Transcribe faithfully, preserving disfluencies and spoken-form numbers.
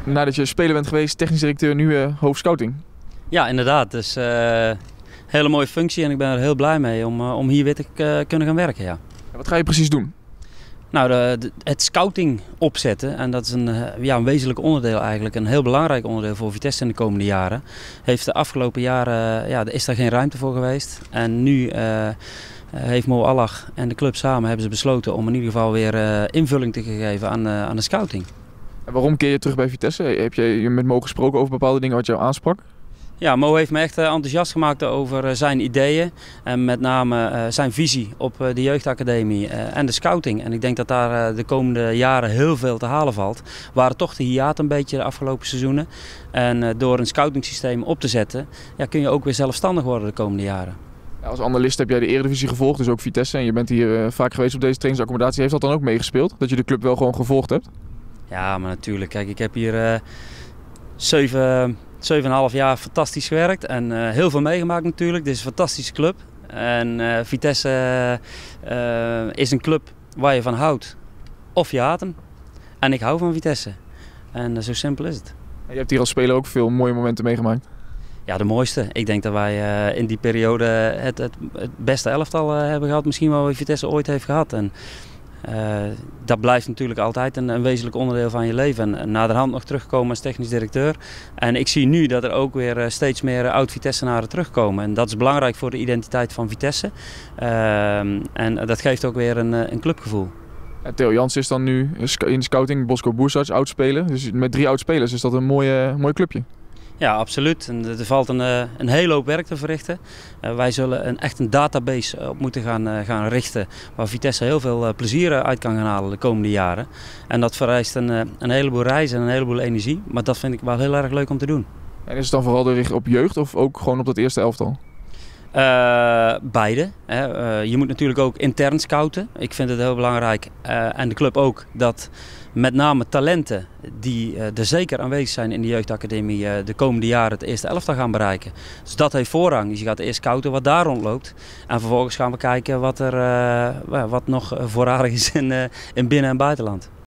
nadat je speler bent geweest, technisch directeur, nu uh, hoofdscouting. Ja, inderdaad. Dus een uh, hele mooie functie en ik ben er heel blij mee om, uh, om hier weer te uh, kunnen gaan werken. Ja. En wat ga je precies doen? Nou, de, de, het scouting opzetten, en dat is een, ja, een wezenlijk onderdeel eigenlijk, een heel belangrijk onderdeel voor Vitesse in de komende jaren. Heeft de afgelopen jaren, ja, is daar geen ruimte voor geweest. En nu uh, heeft Mo Allah en de club samen hebben ze besloten om in ieder geval weer uh, invulling te geven aan, uh, aan de scouting. En waarom keer je terug bij Vitesse? Heb je met Mo gesproken over bepaalde dingen wat jou aansprak? Ja, Mo heeft me echt enthousiast gemaakt over zijn ideeën en met name zijn visie op de jeugdacademie en de scouting. En ik denk dat daar de komende jaren heel veel te halen valt. We waren toch de hiaat een beetje de afgelopen seizoenen. En door een scoutingsysteem op te zetten, ja, kun je ook weer zelfstandig worden de komende jaren. Ja, als analist heb jij de Eredivisie gevolgd, dus ook Vitesse. En je bent hier uh, vaak geweest op deze trainingsaccommodatie. Heeft dat dan ook meegespeeld? Dat je de club wel gewoon gevolgd hebt? Ja, maar natuurlijk. Kijk, ik heb hier uh, zeven... zeven komma vijf jaar fantastisch gewerkt en uh, heel veel meegemaakt natuurlijk. Dit is een fantastische club. En uh, Vitesse uh, is een club waar je van houdt of je haat hem. En ik hou van Vitesse. En uh, zo simpel is het. En je hebt hier als speler ook veel mooie momenten meegemaakt. Ja, de mooiste. Ik denk dat wij uh, in die periode het, het, het beste elftal uh, hebben gehad. Misschien wel wat Vitesse ooit heeft gehad. En, Uh, dat blijft natuurlijk altijd een, een wezenlijk onderdeel van je leven. En, en naderhand nog terugkomen als technisch directeur. En ik zie nu dat er ook weer uh, steeds meer uh, oud-Vitessenaren terugkomen. En dat is belangrijk voor de identiteit van Vitesse. Uh, en dat geeft ook weer een, een clubgevoel. Ja, Theo Jansen is dan nu in de scouting, Bosko Boersarts, oudspeler. Dus met drie oudspelers is dat een mooi, mooi clubje. Ja, absoluut. En er valt een, een hele hoop werk te verrichten. Uh, wij zullen een, echt een database op moeten gaan, uh, gaan richten waar Vitesse heel veel uh, plezier uit kan gaan halen de komende jaren. En dat vereist een, uh, een heleboel reizen en een heleboel energie. Maar dat vind ik wel heel erg leuk om te doen. En is het dan vooral gericht op jeugd of ook gewoon op dat eerste elftal? Uh, beide. Hè. Uh, je moet natuurlijk ook intern scouten. Ik vind het heel belangrijk, uh, en de club ook, dat met name talenten die uh, er zeker aanwezig zijn in de jeugdacademie uh, de komende jaren het eerste elftal gaan bereiken. Dus dat heeft voorrang. Dus je gaat eerst scouten wat daar rondloopt. En vervolgens gaan we kijken wat er uh, wat nog voorradig is in, uh, in binnen- en buitenland.